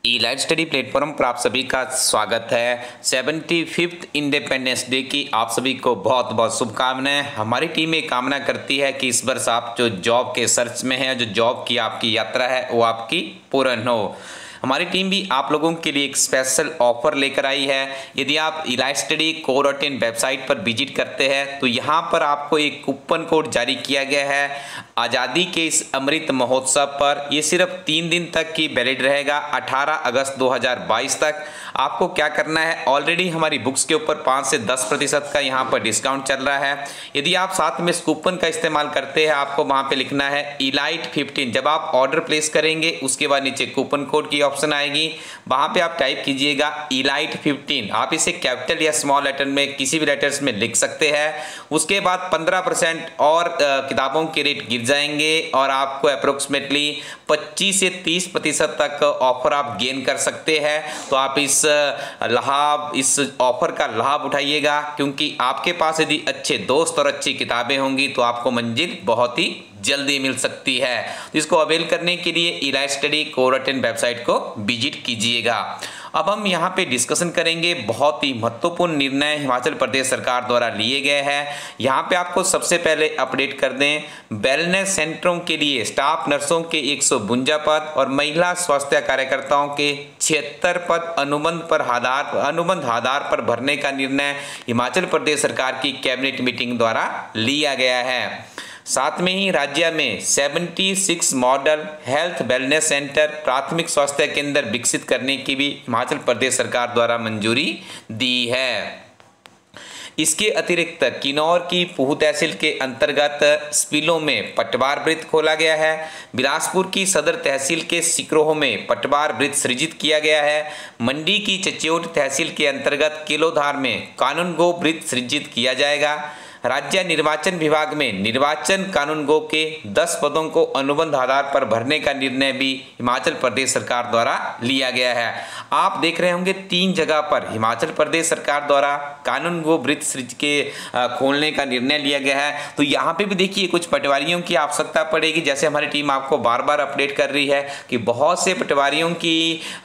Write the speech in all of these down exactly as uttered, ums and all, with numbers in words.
ई light study platform पर आप सभी का स्वागत है। सेवेंटी फिफ्थ इंडिपेंडेंस डे की आप सभी को बहुत बहुत शुभकामनाएं। हमारी टीम ये कामना करती है कि इस वर्ष आप जो जॉब के सर्च में है, जो जॉब की आपकी यात्रा है, वो आपकी पूर्ण हो। हमारी टीम भी आप लोगों के लिए एक स्पेशल ऑफर लेकर आई है। यदि आप elite study co dot in website पर विजिट करते हैं तो यहाँ पर आपको एक कूपन कोड जारी किया गया है आज़ादी के इस अमृत महोत्सव पर। ये सिर्फ तीन दिन तक की वैलिड रहेगा, अठारह अगस्त दो हज़ार बाईस तक। आपको क्या करना है, ऑलरेडी हमारी बुक्स के ऊपर पाँच से दस प्रतिशत का यहाँ पर डिस्काउंट चल रहा है। यदि आप साथ में इस कूपन का इस्तेमाल करते हैं, आपको वहाँ पे लिखना है ई लाइट फिफ्टीन। जब आप ऑर्डर प्लेस करेंगे उसके बाद नीचे कूपन कोड की ऑप्शन आएगी, वहाँ पे आप टाइप कीजिएगा ई लाइट फिफ्टीन। आप इसे कैपिटल या स्मॉल लेटर में किसी भी लेटर्स में लिख सकते हैं। उसके बाद पंद्रह परसेंट और आ, किताबों के रेट गिर जाएंगे और आपको अप्रोक्सीमेटली पच्चीस से तीस प्रतिशत तक ऑफर आप गेन कर सकते हैं। तो आप इस लाभ इस ऑफर का लाभ उठाइएगा, क्योंकि आपके पास यदि अच्छे दोस्त और अच्छी किताबें होंगी तो आपको मंजिल बहुत ही जल्दी मिल सकती है। तो इसको अवेल करने के लिए elite study co dot in website को विजिट कीजिएगा। अब हम यहाँ पे डिस्कशन करेंगे बहुत ही महत्वपूर्ण निर्णय हिमाचल प्रदेश सरकार द्वारा लिए गए हैं। यहाँ पे आपको सबसे पहले अपडेट कर दें, वेलनेस सेंटरों के लिए स्टाफ नर्सों के एक सौ बुंजा पद और महिला स्वास्थ्य कार्यकर्ताओं के छिहत्तर पद अनुबंध पर आधार अनुबंध आधार पर भरने का निर्णय हिमाचल प्रदेश सरकार की कैबिनेट मीटिंग द्वारा लिया गया है। साथ में ही राज्य में छिहत्तर मॉडल हेल्थ वेलनेस सेंटर प्राथमिक स्वास्थ्य केंद्र विकसित करने की भी हिमाचल प्रदेश सरकार द्वारा मंजूरी दी है। इसके अतिरिक्त किन्नौर की पूह तहसील के अंतर्गत स्पीलों में पटवार वृत्त खोला गया है। बिलासपुर की सदर तहसील के सिकरोह में पटवार वृत्त सृजित किया गया है। मंडी की चच्योट तहसील के अंतर्गत केलोधार में कानून गो वृत्त सृजित किया जाएगा। राज्य निर्वाचन विभाग में निर्वाचन कानून गो के दस पदों को अनुबंध आधार पर भरने का निर्णय भी हिमाचल प्रदेश सरकार द्वारा लिया गया है। आप देख रहे होंगे तीन जगह पर हिमाचल प्रदेश सरकार द्वारा कानून गो वृत्त सृज के खोलने का निर्णय लिया गया है। तो यहाँ पे भी देखिए कुछ पटवारियों की आवश्यकता पड़ेगी। जैसे हमारी टीम आपको बार बार अपडेट कर रही है कि बहुत से पटवारियों की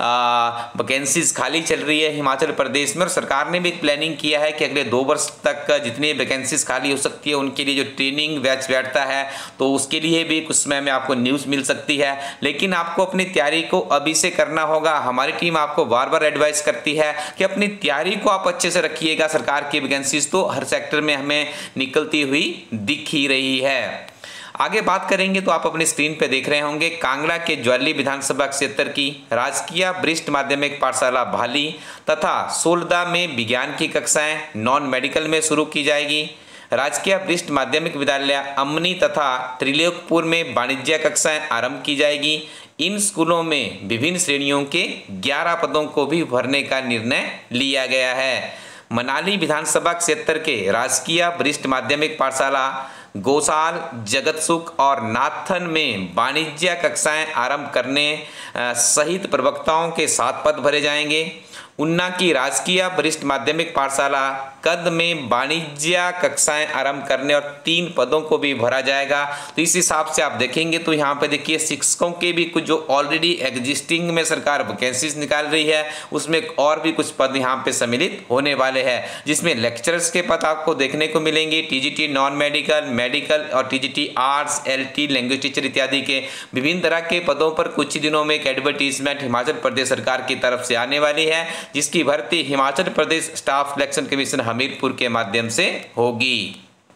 वैकेंसीज खाली चल रही है हिमाचल प्रदेश में, और सरकार ने भी एक प्लानिंग किया है कि अगले दो वर्ष तक जितनी वैकेंसीज खाली हो सकती है उनके लिए जो ट्रेनिंग बैच बैठता है, तो उसके लिए भी कुछ समय में आपको न्यूज़ मिल सकती है। लेकिन आपको अपनी तैयारी को अभी से करना होगा। हमारी टीम आपको बार बार एडवाइस करती है कि अपनी तैयारी को आप अच्छे से रखिएगा। सरकार की वैकेंसीज तो हर सेक्टर में हमें निकलती हुई दिख ही रही है। आगे बात करेंगे तो आप अपनी स्क्रीन पे देख रहे होंगे कांगड़ा के ज्वाली विधानसभा क्षेत्र की राजकीय वरिष्ठ माध्यमिक पाठशाला भाली तथा सोलदा में विज्ञान की कक्षाएं नॉन मेडिकल में शुरू की जाएगी। राजकीय वरिष्ठ माध्यमिक विद्यालय अमनी तथा त्रिलोकपुर में वाणिज्य कक्षाएं आरंभ की जाएगी। इन स्कूलों में विभिन्न श्रेणियों के ग्यारह पदों को भी भरने का निर्णय लिया गया है। मनाली विधानसभा क्षेत्र के राजकीय वरिष्ठ माध्यमिक पाठशाला गौसाल, जगतसुख और नाथन में वाणिज्य कक्षाएं आरंभ करने सहित प्रवक्ताओं के सात पद भरे जाएंगे। उन्ना की राजकीय वरिष्ठ माध्यमिक पाठशाला कद में वाणिज्य कक्षाएं आरंभ करने और तीन पदों को भी भरा जाएगा। तो इस हिसाब से आप देखेंगे तो यहाँ पे देखिए शिक्षकों के भी कुछ जो ऑलरेडी एग्जिस्टिंग में सरकार वैकेंसीज निकाल रही है, उसमें और भी कुछ पद यहाँ पे सम्मिलित होने वाले हैं, जिसमें लेक्चरर्स के पद आपको देखने को मिलेंगे। टीजीटी नॉन मेडिकल, मेडिकल और TGT arts, LT, language teacher इत्यादि के विभिन्न तरह के पदों पर कुछ ही दिनों में एक एडवर्टीजमेंट हिमाचल प्रदेश सरकार की तरफ से आने वाली है, जिसकी भर्ती Himachal Pradesh staff selection commission Hamirpur के माध्यम से होगी।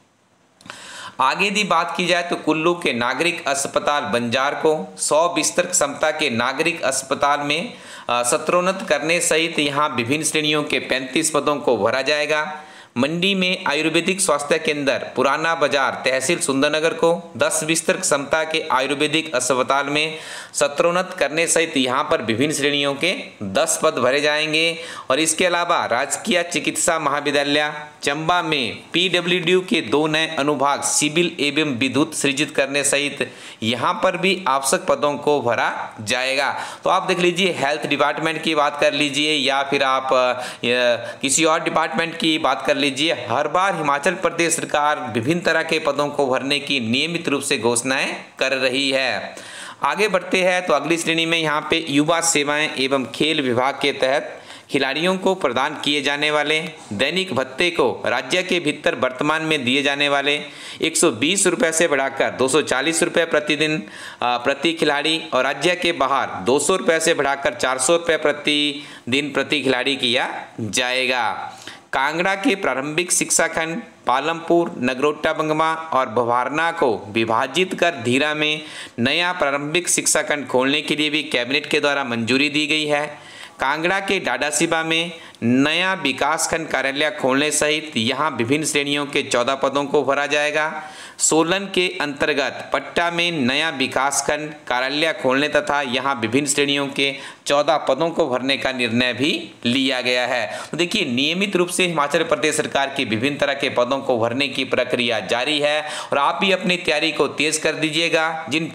आगे यदि बात की जाए तो कुल्लू के नागरिक अस्पताल बंजार को सौ बिस्तर क्षमता के नागरिक अस्पताल में सत्रोन्नत करने सहित यहाँ विभिन्न श्रेणियों के पैंतीस पदों को भरा जाएगा। मंडी में आयुर्वेदिक स्वास्थ्य केंद्र पुराना बाजार तहसील सुंदरनगर को दस बिस्तर क्षमता के आयुर्वेदिक अस्पताल में सत्रोन्नत करने सहित यहाँ पर विभिन्न श्रेणियों के दस पद भरे जाएंगे। और इसके अलावा राजकीय चिकित्सा महाविद्यालय चंबा में पीडब्ल्यूडी के दो नए अनुभाग सिविल एवं विद्युत सृजित करने सहित यहाँ पर भी आवश्यक पदों को भरा जाएगा। तो आप देख लीजिए, हेल्थ डिपार्टमेंट की बात कर लीजिए या फिर आप किसी और डिपार्टमेंट की बात कर लीजिए, हर बार हिमाचल प्रदेश सरकार विभिन्न तरह के पदों को भरने की नियमित रूप से घोषणाएं कर रही है। आगे बढ़ते हैं तो अगली श्रेणी में यहाँ पे युवा सेवाएं एवं खेल विभाग के तहत खिलाड़ियों को प्रदान किए जाने वाले दैनिक भत्ते को राज्य के भीतर वर्तमान में दिए जाने वाले एक सौ बीस रुपये से बढ़ाकर दो सौ चालीस रुपये प्रतिदिन प्रति खिलाड़ी और राज्य के बाहर दो सौ रुपये से बढ़ाकर चार सौ रुपये प्रतिदिन प्रति खिलाड़ी किया जाएगा। कांगड़ा के प्रारंभिक शिक्षा खंड पालमपुर, नगरोटा बंगमा और भवारना को विभाजित कर धीरा में नया प्रारंभिक शिक्षा खंड खोलने के लिए भी कैबिनेट के द्वारा मंजूरी दी गई है। कांगड़ा के डाडासीबा में नया विकासखंड कार्यालय खोलने सहित यहां विभिन्न श्रेणियों के चौदह पदों को भरा जाएगा। सोलन के अंतर्गत पट्टा में नया विकासखंड कार्यालय खोलने तथा यहां विभिन्न श्रेणियों के चौदह पदों को भरने का निर्णय भी लिया गया है। तो देखिए, नियमित रूप से हिमाचल प्रदेश सरकार की विभिन्न तरह के पदों को भरने की प्रक्रिया जारी है और आप भी अपनी तैयारी को तेज कर दीजिएगा। जिन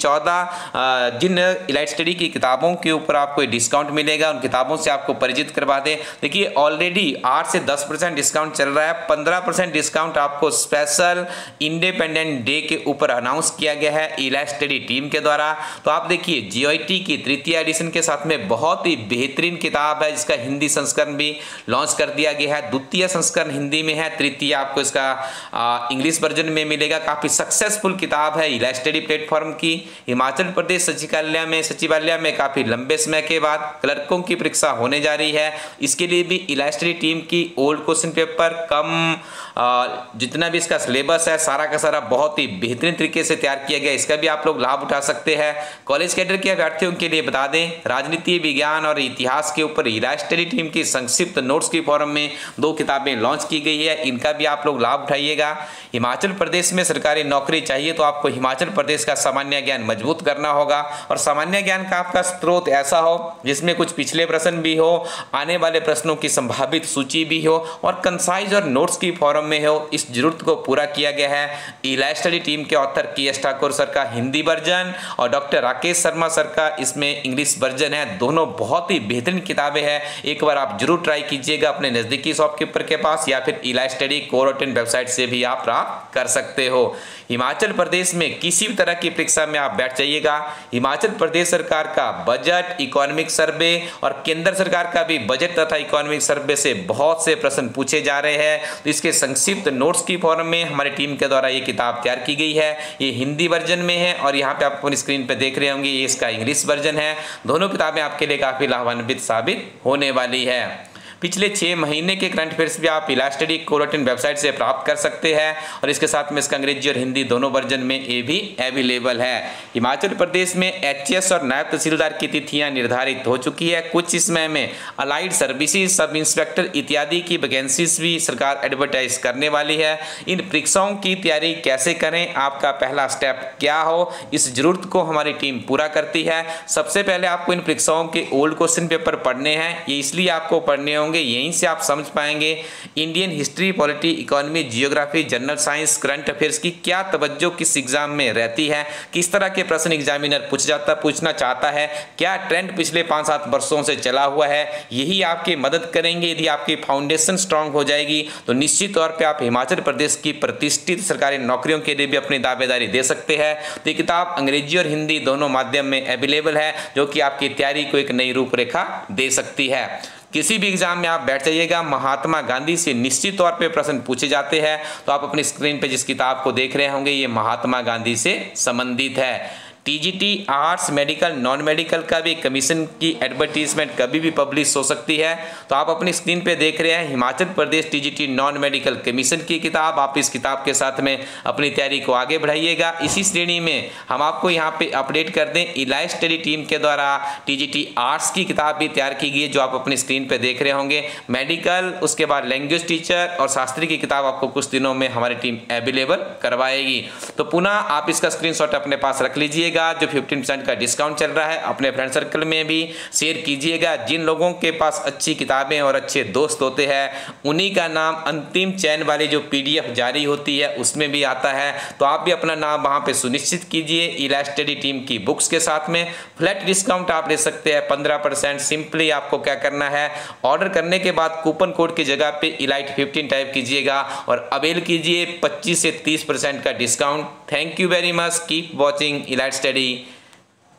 चौदह जिन इलाइट स्टडी की किताबों के ऊपर आपको डिस्काउंट मिलेगा, उन किताबों से आपको परिचित करवा दें। देखिए, ऑलरेडी आठ से दस परसेंट डिस्काउंट चल रहा है। पंद्रह परसेंट डिस्काउंट आपको स्पेशल इंडिपेंडेंट डे के ऊपर अनाउंस किया गया है इलाइट स्टडी टीम के द्वारा। तो आप देखिए, जीओईटी की तृतीय एडिशन के साथ में बहुत ही बेहतरीन किताब है, जिसका हिंदी संस्करण भी लॉन्च कर दिया गया है। द्वितीय संस्करण हिंदी में है, तृतीय आपको इसका इंग्लिश वर्जन में मिलेगा। काफी सक्सेसफुल किताब है इलाइट स्टडी प्लेटफॉर्म की। हिमाचल प्रदेश सचिवालय में सचिवालय में काफी लंबे समय के बाद क्लर्कों की परीक्षा होने जा रही है। इसके लिए भी इलाइट स्टडी टीम की ओल्ड क्वेश्चन पेपर कम आ, जितना भी इसका सिलेबस है सारा का सारा बहुत ही बेहतरीन तरीके से तैयार किया गया। इसका भी आप लोग लाभ उठा सकते हैं। कॉलेज कैडर के अभ्यर्थियों के लिए बता दें, राजनीति विज्ञान और इतिहास के ऊपर इलाइट स्टडी टीम की संक्षिप्त नोट्स की फॉर्म में दो किताबें लॉन्च की गई है। इनका भी आप लोग लाभ उठाइएगा। हिमाचल प्रदेश में सरकारी नौकरी चाहिए तो आपको हिमाचल प्रदेश का सामान्य ज्ञान मजबूत करना होगा और सामान्य ज्ञान का आपका स्रोत ऐसा हो जिसमें कुछ पिछले प्रश्न भी हो, आने वाले प्रश्नों की संभावित सूची भी हो और कंसाइज और नोट्स की फॉर्म में हो। इस जरूरत को पूरा किया गया है। इलाइट स्टडी टीम के author K S Thakur sir का हिंदी वर्जन और डॉक्टर राकेश शर्मा सर का इसमें इंग्लिश वर्जन है। दोनों बहुत ही बेहतरीन किताबें हैं। एक बार आप जरूर ट्राई कीजिएगा अपने नजदीकी शॉपकीपर के पास या फिर इलाइट स्टडी कोरोटिन वेबसाइट से भी आप प्राप्त कर सकते हो। हिमाचल प्रदेश में किसी भी तरह की परीक्षा में आप बैठ जाइएगा, हिमाचल प्रदेश सरकार का बजट, इकोनॉमिक सर्वे और केंद्र सरकार का भी बजट तथा इकोनॉमिक सर्वे से बहुत से प्रश्न पूछे जा रहे हैं। तो इसके संक्षिप्त नोट्स की फॉर्म में हमारी टीम के द्वारा ये किताब तैयार की गई है। ये हिंदी वर्जन में है और यहाँ पे आप अपनी स्क्रीन पे देख रहे होंगे ये इसका इंग्लिश वर्जन है। दोनों किताबें आपके लिए काफी लाभान्वित साबित होने वाली है। पिछले छः महीने के करंट अफेयर्स भी आप इलाइट स्टडी कोरोटिन वेबसाइट से प्राप्त कर सकते हैं और इसके साथ में इसका अंग्रेजी और हिंदी दोनों वर्जन में ये भी अवेलेबल है। हिमाचल प्रदेश में एचएस और नायब तहसीलदार की तिथियां निर्धारित हो चुकी है। कुछ समय में अलाइड सर्विसेज, सब इंस्पेक्टर इत्यादि की वैकेंसीज भी सरकार एडवर्टाइज करने वाली है। इन परीक्षाओं की तैयारी कैसे करें, आपका पहला स्टेप क्या हो, इस जरूरत को हमारी टीम पूरा करती है। सबसे पहले आपको इन परीक्षाओं के ओल्ड क्वेश्चन पेपर पढ़ने हैं। ये इसलिए आपको पढ़ने होंगे, यहीं से आप समझ पाएंगे Indian history, polity, economy, geography, general science, current affairs की क्या तवज्जो किस एग्जाम में रहती है, किस तरह के प्रश्न एग्जामिनर पूछ जाता पूछना चाहता है, क्या ट्रेंड पिछले पाँच सात वर्षों से चला हुआ है। यही आपकी मदद करेंगे। यदि आपकी फाउंडेशन स्ट्रांग हो जाएगी तो निश्चित तौर पर आप हिमाचल प्रदेश की प्रतिष्ठित सरकारी नौकरियों के लिए भी अपनी दावेदारी दे सकते हैं। तो ये किताब अंग्रेजी और हिंदी दोनों माध्यम में अवेलेबल है, जो कि आपकी तैयारी को एक नई रूपरेखा दे सकती है। किसी भी एग्जाम में आप बैठ जाइएगा, महात्मा गांधी से निश्चित तौर पे प्रश्न पूछे जाते हैं। तो आप अपनी स्क्रीन पे जिस किताब को देख रहे होंगे ये महात्मा गांधी से संबंधित है। TGT arts, medical, non medical का भी कमीशन की एडवर्टीजमेंट कभी भी पब्लिश हो सकती है। तो आप अपनी स्क्रीन पे देख रहे हैं Himachal Pradesh TGT non medical commission की किताब। आप इस किताब के साथ में अपनी तैयारी को आगे बढ़ाइएगा। इसी श्रेणी में हम आपको यहाँ पे अपडेट कर दें, इलाइट स्टडी टीम के द्वारा टीजीटी आर्ट्स की किताब भी तैयार की गई है, जो आप अपनी स्क्रीन पे देख रहे होंगे। मेडिकल, उसके बाद लैंग्वेज टीचर और शास्त्री की किताब आपको कुछ दिनों में हमारी टीम अवेलेबल करवाएगी। तो पुनः आप इसका स्क्रीनशॉट अपने पास रख लीजिएगा। जो पंद्रह परसेंट का डिस्काउंट चल रहा है अपने फ्रेंड सर्कल में भी शेयर कीजिएगा। जिन लोगों के पास अच्छी किताबें और अच्छे दोस्त होते हैं उन्हीं का नाम अंतिम चयन वाली जो पीडीएफ जारी होती है उसमें भी आता है। तो आप भी अपना नाम वहां पे सुनिश्चित कीजिए। इलाइट स्टडी टीम की बुक्स के साथ में फ्लैट डिस्काउंट आप ले सकते हैं पंद्रह परसेंट। सिंपली आपको क्या करना है, ऑर्डर करने के बाद कूपन कोड की जगह पे इलाइट फिफ्टीन टाइप कीजिएगा और अवेल कीजिए पच्चीस से तीस परसेंट का discount. Thank you very much, keep watching elite study.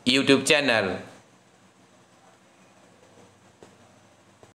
YouTube channel.